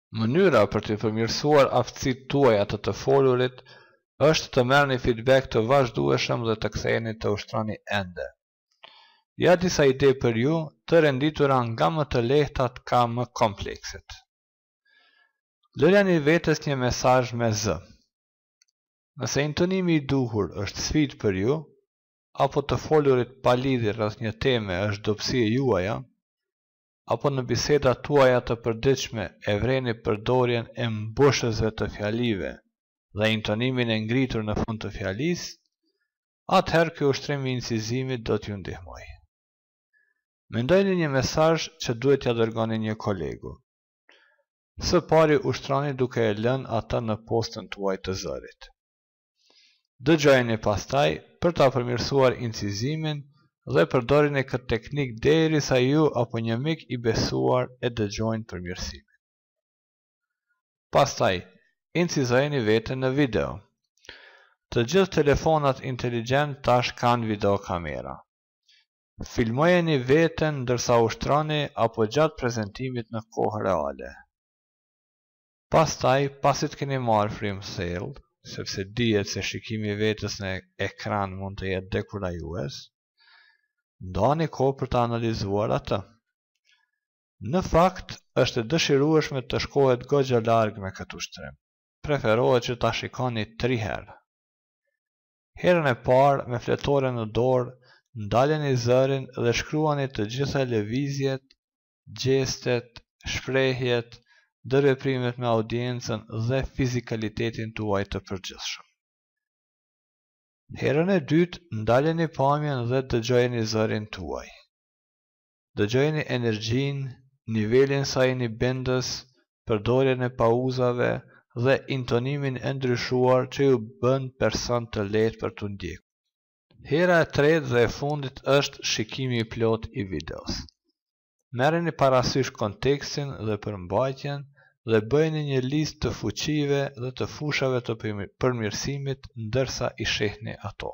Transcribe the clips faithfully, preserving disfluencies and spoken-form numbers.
Mënyra për të përmirësuar aftësitë tuaja të të folurit është të merrni feedback të vazhdueshëm dhe të ktheheni të ushtroni ende. Ja disa ide për ju të renditura nga më të lehtat ka më komplekset. Lëreni vetes një mesazh me zë. Nëse intonimi i duhur është sfidë për ju, apo të folurit pa lidhje rreth një teme është dobësi e juaja, apo në bisedat tuaja të përditshme e vreni përdorjen e mbushësve të fjalive dhe intonimin e ngritur në fund të fjalisë, atëherë ky ushtrim i incizimit do t'ju ndihmojë. Mendojeni një mesazh që duhet t'ia dërgoni një kolegu. Së pari ushtroni duke e lënë atë në postën tuaj të zërit. Dëgjojeni pastaj për ta përmirësuar incizimin dhe përdorini këtë teknik derisa ju apo një mik i besuar e dëgjojnë përmirësimin. Pastaj, incizojeni veten në video. Të gjithë telefonat inteligjent tash kanë videokamera. Filmojeni veten ndërsa ushtroni apo gjatë prezantimit në kohë reale. Pastaj, pasi të keni marrë frym thellë, sepse dihet se shikimi i vetes në ekran mund të jetë dekurajues, ndani kohë për të analizuar atë. Në fakt, është e dëshirueshme të shkohet goxha larg me këtë ushtrim. Preferohet që ta shikoni tri herë. Herën e parë me fletore në dorë, ndaleni zërin dhe shkruani të gjitha lëvizjet, gjestet, shprehjet, ndërveprimet me audiencën dhe fizikalitetin tuaj të përgjithshëm. Herën e dytë, ndaleni pamjen dhe dëgjojeni zërin tuaj. Dëgjojeni energjinë, nivelin sa jeni bindës, përdorjen e pauzave dhe intonimin e ndryshuar që ju bën person të lehtë për t'u ndjekur. Hera e tretë dhe e fundit është shikimi i plot i videos. Merreni parasysh kontekstin dhe përmbajtjen dhe bëjeni një listë të fuqive dhe të fushave të përmirësimit ndërsa i shehni ato.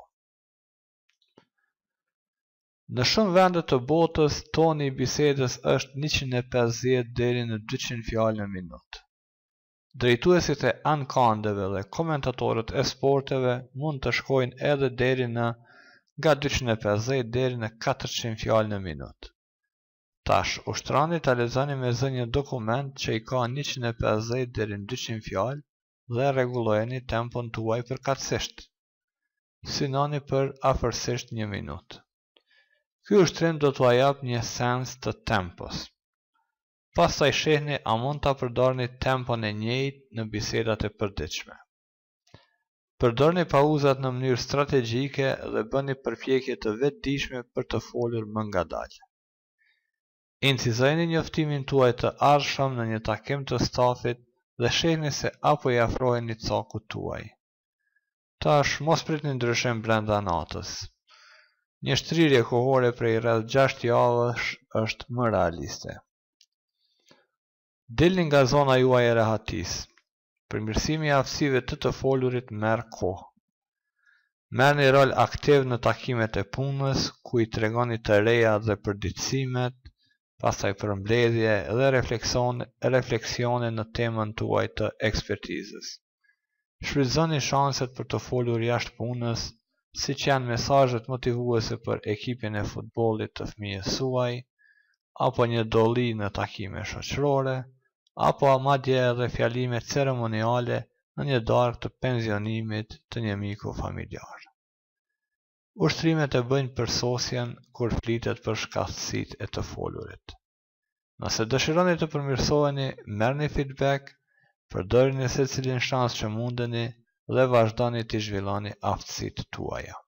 Në shumë vende të botës, toni i bisedës është njëqind e pesëdhjetë deri në dyqind fjalë në minutë. Drejtuesit e ankandeve dhe komentatorët e sporteve mund të shkojnë edhe deri në nga dyqind e pesëdhjetë deri në katërqind fjalë në minutë. Tash, ushtroni ta lexoni me zë një dokument që i ka njëqind e pesëdhjetë deri në dyqind fjalë dhe rregullojeni tempon tuaj përkatësisht. Synoni për afërsisht një minutë. Ky ushtrim do t'ua jap një sens të tempos. Pastaj shehni a mund ta përdorni tempon e njëjtë në bisedat e përditshme. Përdorni pauzat në mënyrë strategjike dhe bëni përpjekje të vetëdijshme për të folur më ngadalë. Incizojeni njoftimin tuaj të ardhshëm në një takim të stafit dhe shihni se apo i afroheni cakut tuaj. Tash mos pritni ndryshim brenda natës. Një shtrirje kohore prej rreth gjashtë javësh është më realiste. Dilni nga zona juaj e rehatisë. Përmirësimi i aftësive të të folurit merr kohë. Merrni rol aktiv në takimet e punës, ku i tregoni të reja dhe përditësimet, pastaj përmbledhje dhe refleksione, refleksione në temën tuaj të ekspertizës. Shfrytëzoni shanset për të folur jashtë punës, siç janë mesazhet motivuese për ekipin e futbollit të fëmijës suaj, apo një dolli në takime shoqërore, apo madje edhe fjalime ceremoniale në një darkë të pensionimit të një miku familjar. Ushtrimet e bëjnë përsosjen kur flitet për shkallësitë e të folurit. Nëse dëshironi të përmirësoheni, merrni feedback, përdorini secilin shans që mundeni dhe vazhdoni të zhvilloni aftësitë tuaja.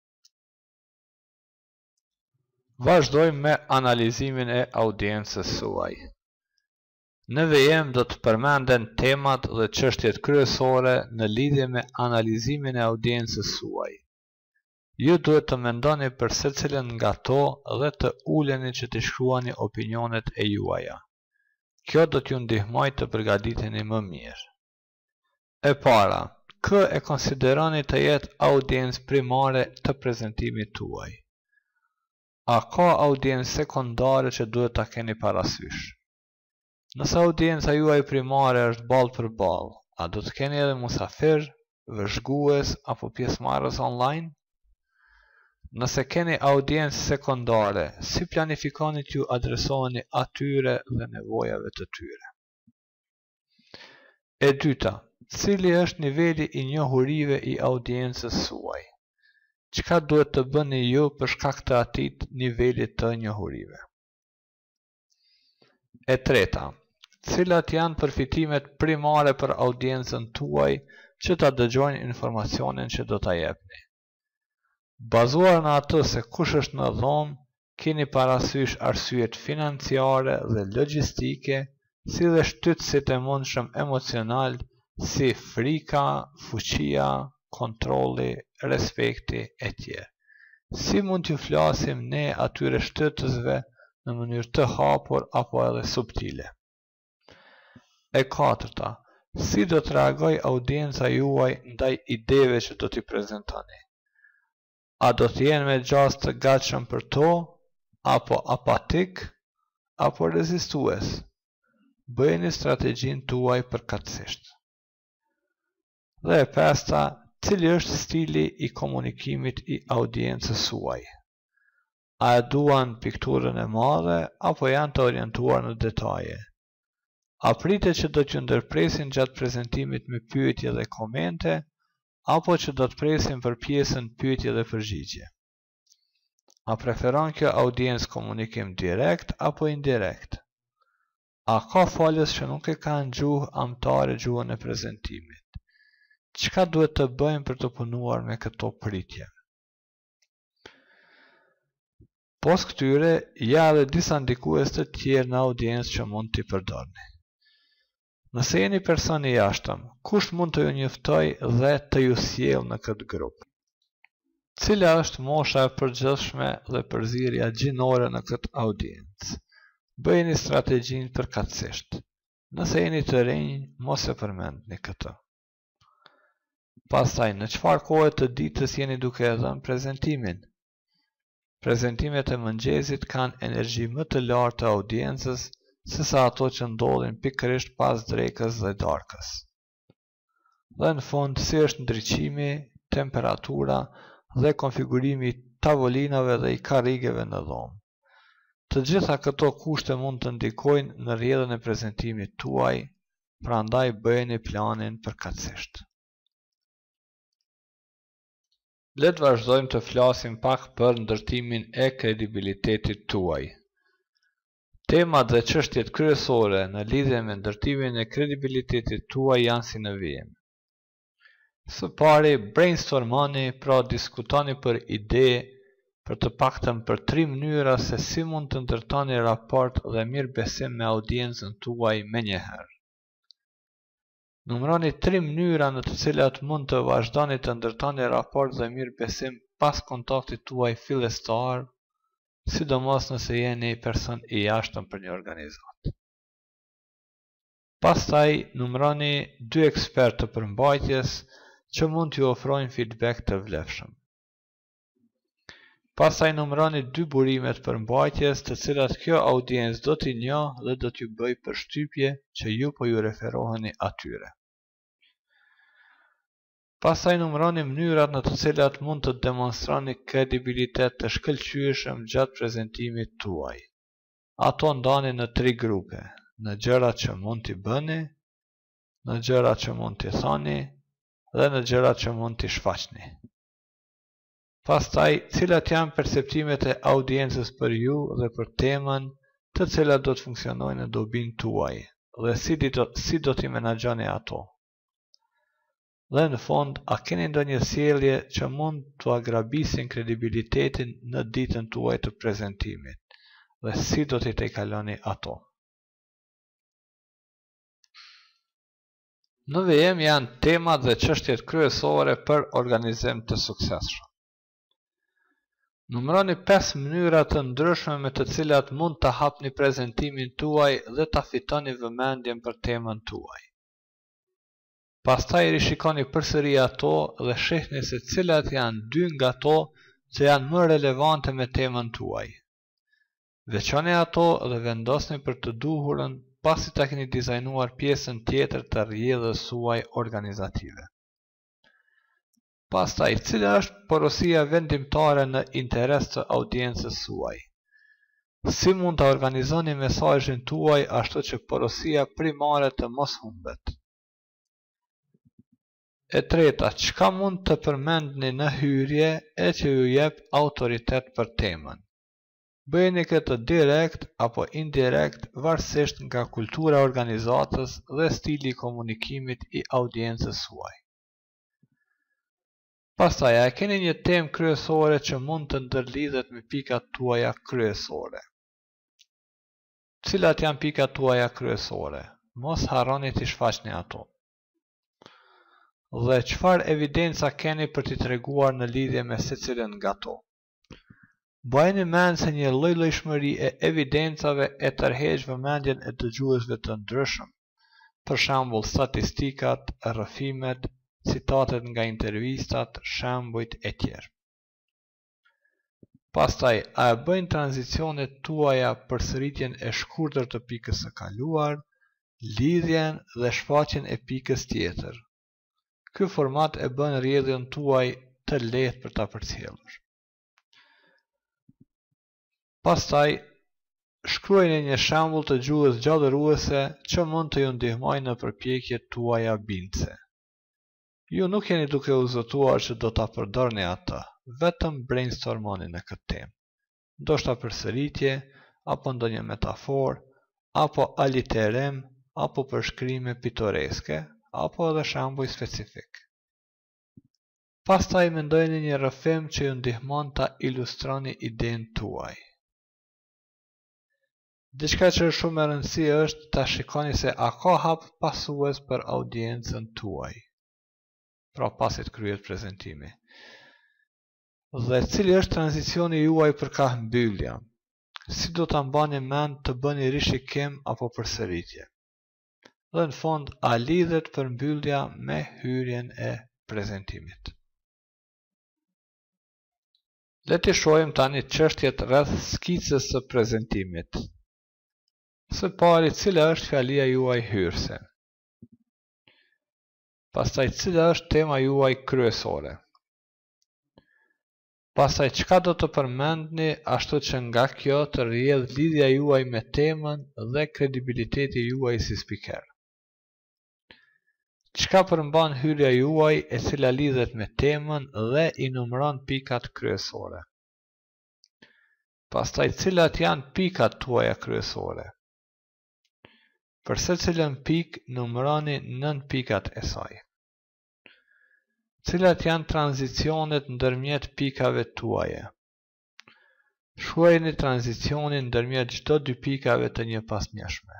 Vazhdojmë me analizimin e audiencës suaj. Në vijim do të përmenden temat dhe çështjet kryesore në lidhje me analizimin e audiencës suaj. Ju duhet të mendoni për secilën nga to dhe të uleni që të shkruani opinionet e juaja. Kjo do t'ju ndihmojë të përgatiteni më mirë. E para, kë e konsideroni të jetë audiencë primare të prezantimit tuaj? A ka audiencë sekondare që duhet ta keni parasysh? Nëse audienca juaj primare është ballë për ballë, a do të keni edhe musafir, vëzhgues apo pjesëmarrës online? Nëse keni audiencë sekondare, si planifikoni t'ju adresoheni atyre dhe nevojave të tyre? E dyta, cili është niveli i njohurive i audiencës suaj? Çka duhet të bëni ju për shkak të atij niveli të njohurive? E treta, cilat janë përfitimet primare për audiencën tuaj që ta dëgjojnë informacionin që do ta jepni? Bazuar në atë se kush është në dhomë, keni parasysh arsyet financiare dhe logjistike, si dhe shtytësit e mundshëm emocional si frika, fuqia, kontrolli, respekti e tjerë. Si mund t'ju flasim ne atyre shtytësve në mënyrë të hapur apo edhe subtile? E katërta, si do të reagoj audienca juaj ndaj ideve që do t'i prezentoni? A do të jenë me gjast të gatshëm për to, apo apatik, apo rezistues? Bëjeni strategjinë tuaj përkatësisht. Dhe e pesta, cili është stili i komunikimit i audiencës suaj? A e duan pikturën e madhe, apo janë të orientuar në detaje? A pritet që do t'ju ndërpresin gjatë prezantimit me pyetje dhe komente, apo që do të presin për pjesën pyetje dhe përgjigje? A preferon kjo audiencë komunikim direkt apo indirekt? A ka falës që nuk e kanë gjuhë amtare gjuhën e prezantimit? Çka duhet të bëjmë për të punuar me këto pritje? Pos këtyre, ja edhe disa ndikues të tjerë në audiencë që mund t'i përdorni. Nëse jeni person i jashtëm, kush mund të ju njoftoj dhe të ju sjellë në këtë grup? Cila është mosha e përgjithshme dhe përzierja gjinore në këtë audiencë? Bëjeni strategjinë përkatësisht. Nëse jeni të rinj, mos e përmendni këtë. Pastaj, në çfarë kohe të ditës jeni duke e dhënë prezantimin? Prezantimet e mëngjesit kanë energji më të lartë të audiencës sesa ato që ndodhin pikërisht pas drekës dhe darkës. Dhe në fund, si është ndriçimi, temperatura dhe konfigurimi i tavolinave dhe i karrigeve në dhomë. Të gjitha këto kushte mund të ndikojnë në rrjedhën e prezantimit tuaj, prandaj bëjeni planin përkatësisht. Le të vazhdojmë të flasim pak për ndërtimin e kredibilitetit tuaj. Temat dhe çështjet kryesore në lidhje me ndërtimin e kredibilitetit tuaj janë si në vijim. Së pari, brainstormoni, pra diskutoni për ide, për të paktën për tri mënyra se si mund të ndërtoni raport dhe mirëbesim me audiencën tuaj menjëherë. Numëroni tri mënyra në të cilat mund të vazhdoni të ndërtoni raport dhe mirëbesim pas kontaktit tuaj fillestar, sidomos nëse jeni person i jashtëm për një organizatë. Pastaj, numëroni dy ekspertë të përmbajtjes që mund t'ju ofrojnë feedback të vlefshëm. Pastaj numëroni dy burimet përmbajtjes të cilat kjo audiencë do t'i njohë dhe do t'ju bëj përshtypje që ju po ju referoheni atyre. Pastaj numëroni mënyrat në të cilat mund të demonstroni kredibilitet të shkëlqyeshëm gjatë prezantimit tuaj. Ato ndani në tri grupe, në gjërat që mund t'i bëni, në gjërat që mund t'i thoni dhe në gjërat që mund t'i shfaqni. Pastaj, cilat janë perceptimet e audiencës për ju dhe për temën të cilat do të funksionojnë në dobinë tuaj dhe si do, si do t'i menaxhoni ato. Dhe në fund, a keni ndonjë sjellje që mund t'u agrabisin kredibilitetin në ditën tuaj të prezantimit dhe si do t'i tejkaloni ato. Në vijim janë temat dhe çështjet kryesore për organizim të suksesshëm. Numëroni pesë mënyra të ndryshme me të cilat mund të hapni prezantimin tuaj dhe ta fitoni vëmendjen për temën tuaj. Pastaj rishikoni përsëri ato dhe shihni se cilat janë dy nga ato që janë më relevante me temën tuaj. Veçoni ato dhe vendosni për të duhurën pasi ta keni dizajnuar pjesën tjetër të rrjedhës suaj organizative. Pastaj, cila është porosia vendimtare në interes të audiencës suaj? Si mund të organizoni mesazhin tuaj ashtu që porosia primare të mos humbet? E treta, çka mund të përmendni në hyrje e që ju jep autoritet për temën? Bëjeni këtë direkt apo indirekt varësisht nga kultura e organizatës dhe stili i komunikimit i audiencës suaj. Pastaj, a keni një temë kryesore që mund të ndërlidhet me pikat tuaja kryesore? Cilat janë pikat tuaja kryesore? Mos harroni t'i shfaqni ato. Dhe çfarë evidenca keni për t'i treguar në lidhje me secilën nga to? Bëjeni mend se një lloj-llojshmëri e evidencave e tërheq vëmendjen e dëgjuesve të ndryshëm, për shembull statistikat, rrëfimet, citatet nga intervistat, shembujt e tjerë. Pastaj, a e bëjnë tranzicionet tuaja përsëritjen e shkurtër të pikës së kaluar, lidhjen dhe shfaqjen e pikës tjetër? Ky format e bën rrjedhjen tuaj të lehtë për ta përcjellur. Pastaj, shkruajini një shembull të gjuhës gjallëruese që mund të ju ndihmojë në përpjekjet tuaja bindëse. Ju nuk jeni duke u zotuar që do ta përdorni atë, vetëm brainstormoni në këtë temë. Ndoshta përsëritje, apo ndonjë metaforë, apo aliterim, apo përshkrime pitoreske, apo edhe shembuj specifik. Pastaj mendojeni një rrëfim që ju ndihmon ta ilustroni idenë tuaj. Diçka që është shumë e rëndësishme është ta shikoni se a ka hap pasues për audiencën tuaj. Pra pasi të kryhet prezantimi. Dhe cili është tranzicioni juaj për ka mbyllja? Si do ta mbani mend të bëni rishikim apo përsëritje? Dhe në fund, a lidhet përmbyllja me hyrjen e prezantimit? Le të shohim tani çështjet rreth skicës së prezantimit. Së pari, cila është fjalia juaj hyrëse? Pastaj, cila është tema juaj kryesore? Pastaj, çka do të përmendni ashtu që nga kjo të rrjedh lidhja juaj me temën dhe kredibiliteti juaj si spiker? Çka përmban hyrja juaj e cila lidhet me temën dhe i numëron pikat kryesore? Pastaj, cilat janë pikat tuaja kryesore? Për secilën pikë numëroni nën pikat e saj. Cilat janë tranzicionet ndërmjet pikave tuaja? Shkruajini tranzicionin ndërmjet çdo dy pikave të një pasnjëshme.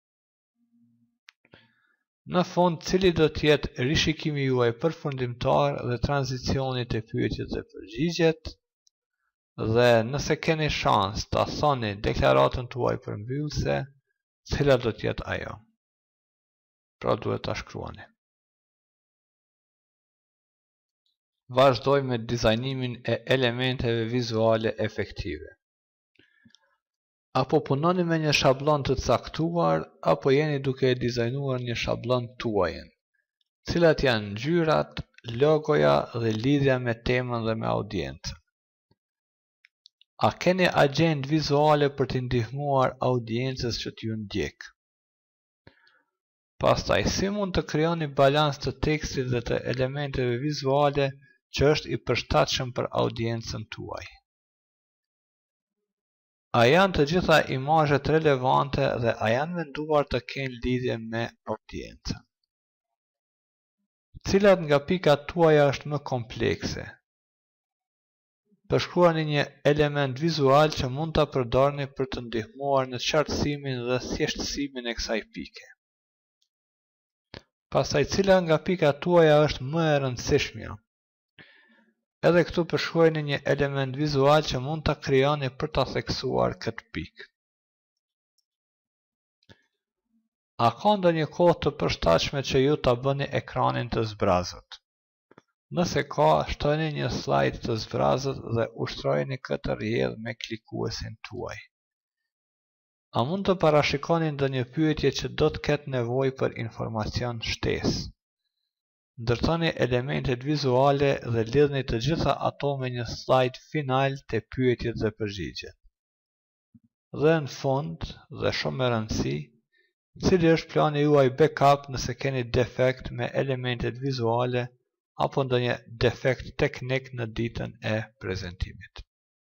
Në fund, cili do të jetë rishikimi juaj përfundimtar dhe tranzicionit e pyetjet dhe përgjigjet? Dhe nëse keni shans ta thoni deklaratën tuaj përmbyllëse, cila do të jetë ajo? Pra duhet ta shkruani. Vazhdoj me dizajnimin e elementeve vizuale efektive. Apo punoni me një shablon të caktuar, apo jeni duke e dizajnuar një shablon tuajin? Cilat janë ngjyrat, logoja dhe lidhja me temën dhe me audiencën? A keni agjendë vizuale për të ndihmuar audiencës që t'ju ndjek? Pastaj, si mund të krijoni balans të tekstit dhe të elementeve vizuale që është i përshtatshëm për audiencën tuaj? A janë të gjitha imazhet relevante dhe a janë menduar të kenë lidhje me audiencën? Cilat nga pikat tuaja është më komplekse? Përshkruani një element vizual që mund ta përdorni për të ndihmuar në qartësimin dhe thjeshtësimin e kësaj pike. Pastaj, cila nga pikat tuaja është më e rëndësishmja? Edhe këtu përshkruajini një element vizual që mund ta krijoni për ta theksuar këtë pikë. A ka ndonjë kohë të përshtatshme që ju ta bëni ekranin të zbrazët? Nëse ka, shtojeni një slajd të zbrazët dhe ushtrojeni këtë rrjedhë me klikuesin tuaj. A mund të parashikoni ndonjë pyetje që do të ketë nevojë për informacion shtesë? Ndërtoni elementet vizuale dhe lidhni të gjitha ato me një slide final të pyetjet dhe përgjigjet. Dhe në fund, dhe shumë me rëndësi, cili është plani juaj backup nëse keni defekt me elementet vizuale apo ndonjë defekt teknik në ditën e prezantimit.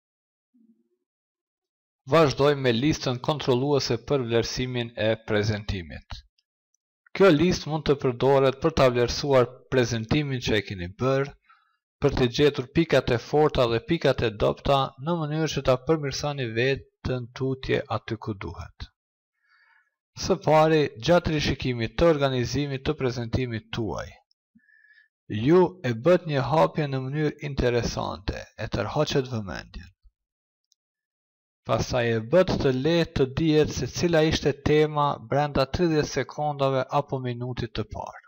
Vazhdojmë me listën kontrolluese për vlerësimin e prezantimit. Kjo listë mund të përdoret për ta vlerësuar prezantimin që e keni bërë, për të gjetur pikat e forta dhe pikat e dobta në mënyrë që ta përmirësoni veten tutje aty ku duhet. Së pari, gjatë rishikimit të organizimit të prezantimit tuaj, ju e bët një hapje në mënyrë interesante, e tërhoqet vëmendjen. Pastaj e bët të lehtë të dihet se cila ishte tema brenda tridhjetë sekondave apo minutit të parë.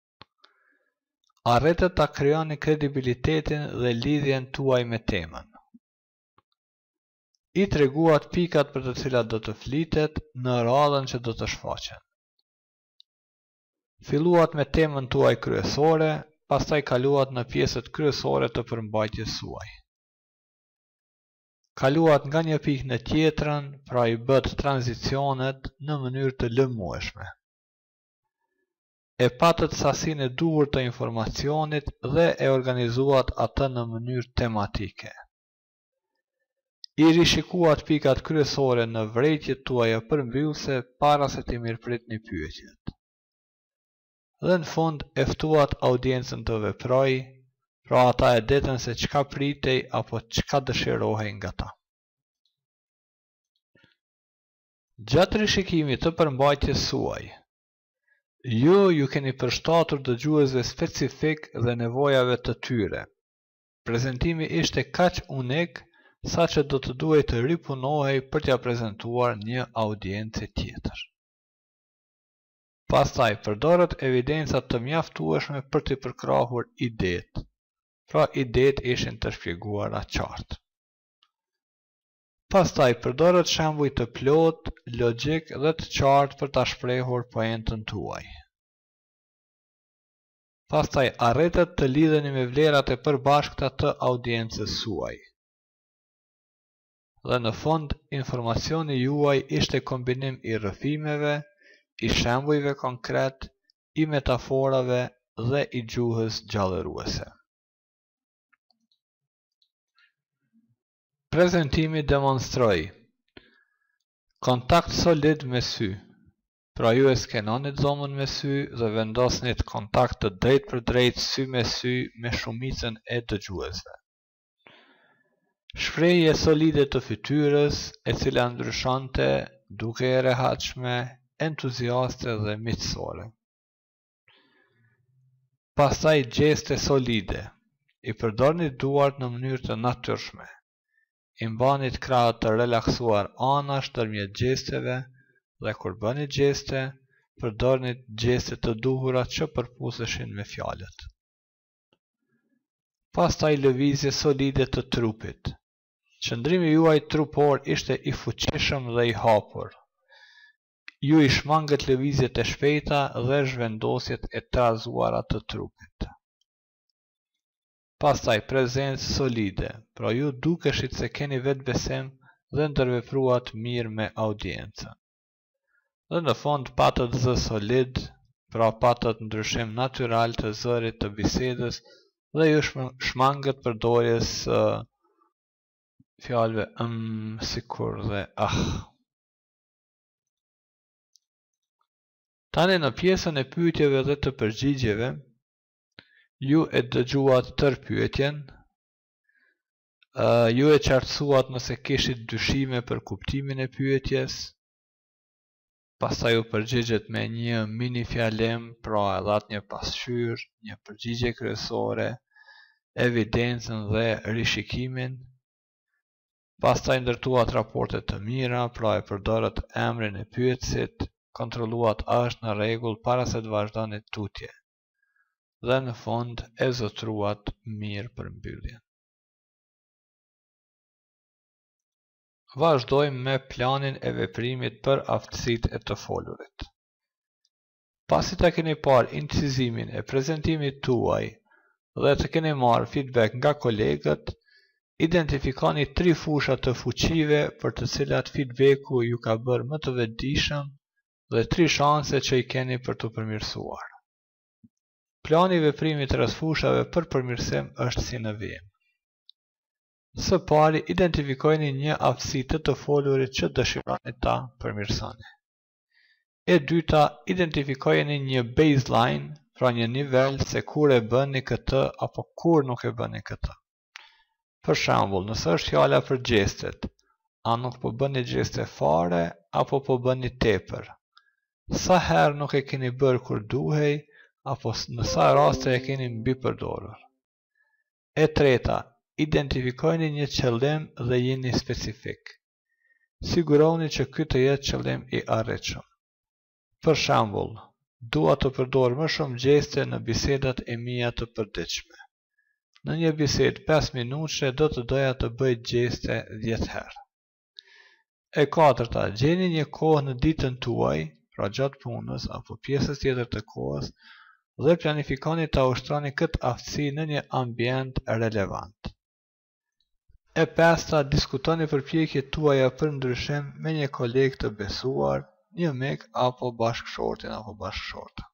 Arritët ta krijoni kredibilitetin dhe lidhjen tuaj me temën. I treguat pikat për të cilat do të flitet në radhën që do të shfaqen. Filluat me temën tuaj kryesore, pastaj kaluat në pjesët kryesore të përmbajtjes suaj. Kaluat nga një pikë në tjetrën, pra i bët tranzicionet në mënyrë të lëmueshme. E patët sasinë e duhur të informacionit dhe e organizuat atë në mënyrë tematike. I rishikuat pikat kryesore në vërejtjet tuaja përmbyllse para se të mirëpritni pyetjet. Dhe në fund e ftuat audiencën të veprojë, pra ata e detën se çka pritej apo çka dëshirohej nga ta. Gjatë rishikimit të përmbajtjes suaj, ju ju keni përshtatur dëgjuesve specifik dhe nevojave të tyre. Prezantimi ishte kaq unik sa që do të duhej të ripunohej për t'ia prezantuar një audiencë tjetër. Pastaj përdorët evidenca të mjaftueshme për t'i përkrahur idetë. Pra idetë ishin të shpjeguara qartë. Pastaj përdorët shembuj të plotë, logjik dhe të qartë për ta shprehur poentën tuaj. Pastaj arritët të lidheni me vlerat e përbashkëta të audiencës suaj. Dhe në fund, informacioni juaj ishte kombinim i rrëfimeve, i shembujve konkret, i metaforave dhe i gjuhës gjallëruese. Prezantimi demonstroi kontakt solid me sy, pra ju e skenonit dhomën me sy dhe vendosnit kontakt të drejt për drejt sy me sy me shumicën e dëgjuesve. Shprehje solide të fytyrës, e cila ndryshonte duke e rehatshme, entuziaste dhe miqësore. Pastaj gjeste solide, i përdorni duart në mënyrë të natyrshme. I mbanit krahët të relaksuar anash ndërmjet gjesteve dhe kur bëni gjeste, përdorni gjeste të duhura që përpuseshin me fjalët. Pastaj lëvizje solide të trupit. Qëndrimi juaj trupor ishte i fuqishëm dhe i hapur. Ju i shmangët lëvizjet e shpejta dhe zhvendosjet e trazuara të trupit. Pastaj prezencë solide, pra ju dukeshit se keni vetbesim dhe ndërvepruat mirë me audiencën. Dhe në fond patët zë solid, pra patët ndryshim natyral të zërit të bisedës dhe ju shmangët përdorjes uh, fjalëve ëm, sikur dhe ah. Tani në pjesën e pyetjeve dhe të përgjigjeve, ju e dëgjuat tër pyetjen, uh, ju e qartësuat nëse kishit dyshime për kuptimin e pyetjes, pastaj u përgjigjet me një mini fjalim, pra e dhat një pasqyrë, një përgjigje kryesore, evidencën dhe rishikimin, pastaj ndërtuat raporte të mira, pra e përdorët emrin e pyetësit, kontrolluat është në rregull para se të vazhdoni tutje. Dhe në fund e zotruat mirë për mbylljen. Vazhdojmë me planin e veprimit për aftësitë e të folurit. Pasi ta keni parë incizimin e prezantimit tuaj dhe të keni marrë feedback nga kolegët, identifikoni tri fusha të fuqive për të cilat feedbacku ju ka bërë më të vetëdijshëm dhe tri shanse që i keni për të përmirësuar. Plani i veprimit rreth fushave për përmirësim është si në vijim. Së pari, identifikojeni një aftësi të të folurit që dëshironi ta përmirësoni. E dyta, identifikojeni një baseline, pra një nivel se kur e bëni këtë apo kur nuk e bëni këtë. Për shembull, nëse është fjala për gjestet, a nuk po bëni gjeste fare apo po bëni tepër? Sa herë nuk e keni bërë kur duhej, apo në sa raste e keni mbi përdorur? E treta, identifikojeni një qëllim dhe jeni specifik. Siguroni që ky të jetë qëllim i arritshëm. Për shembull, dua të përdor më shumë gjeste në bisedat e mia të përditshme. Në një bisedë pesë minutëshe do të doja të bëj gjeste dhjetë herë. E katërta, gjeni një kohë në ditën tuaj, pra gjatë punës apo pjesës tjetër të kohës, dhe planifikoni ta ushtroni këtë aftësi në një ambient relevant. E pesta, diskutoni përpjekjet tuaja për ndryshim me një koleg të besuar, një mik apo bashkëshortin apo bashkëshorta.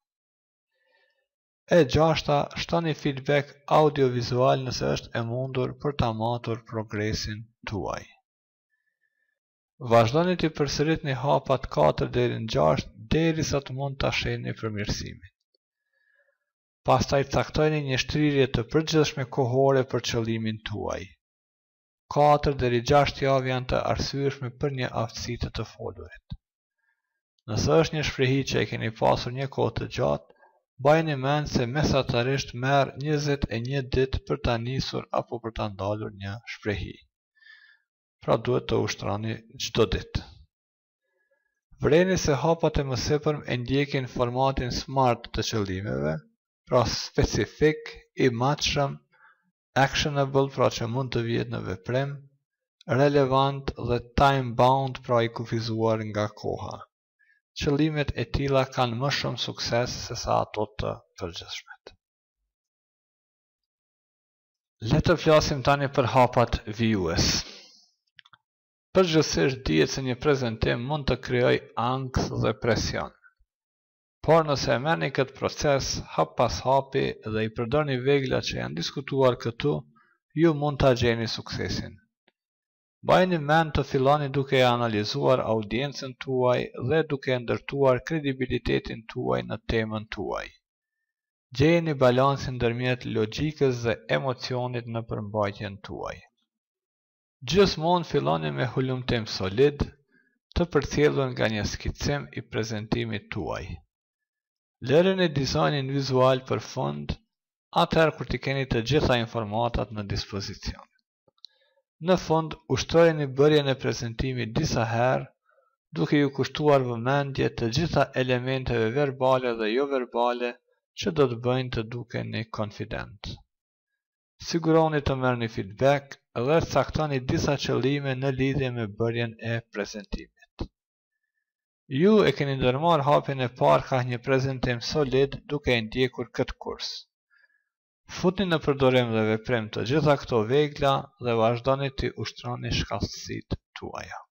E gjashta, shtoni feedback audiovizual nëse është e mundur për ta matur progresin tuaj. Vazhdoni të përsëritni hapat katër deri në gjashtë derisa të mund ta shihni përmirësimin. Pastaj caktojeni një shtrirje të përgjithshme kohore për qëllimin tuaj. katër deri gjashtë javë janë të arsyeshme për një aftësi të të folurit. Nëse është një shprehi që e keni pasur një kohë të gjatë, bajeni mend se mesatarisht merr njëzet e një ditë për ta nisur apo për ta ndalur një shprehi. Pra duhet të ushtroni çdo ditë. Vreni se hapat e mësipërm e ndjekin formatin SMART të qëllimeve, pra specific, i matshëm, actionable, pra që mund të vihet në veprim, relevant dhe time bound, pra i kufizuar nga koha. Qëllimet e tilla kanë më shumë sukses se sa ato të përgjithshmet. Le të flasim tani për hapat vijues. Përgjithsisht dihet se një prezantim mund të krijojë ankth dhe presion. Por nëse e merrni këtë proces hap pas hapi dhe i përdorni veglat që janë diskutuar këtu, ju mund ta gjeni suksesin. Bajeni mend të filloni duke e analizuar audiencën tuaj dhe duke ndërtuar kredibilitetin tuaj në temën tuaj. Gjeni balansin ndërmjet logjikës dhe emocionit në përmbajtjen tuaj. Gjithmonë filloni me hulumtim solid, të përcjellur nga një skicim i prezantimit tuaj. Lëreni dizajnin vizual për fund, atëherë kur t'i keni të gjitha informatat në dispozicion. Në fund, ushtrojeni bërjen e prezantimit disa herë, duke ju kushtuar vëmendje të gjitha elementeve verbale dhe jo verbale që do të bëjnë të dukeni konfident. Siguroni të merrni feedback dhe caktoni disa qëllime në lidhje me bërjen e prezantimit. Ju e keni ndërmarrë hapjen e parë ka një prezantim solid duke e ndjekur këtë kurs. Futni në përdorim dhe veprim të gjitha këto vegla dhe vazhdoni të ushtroni shkallësitë tuaja.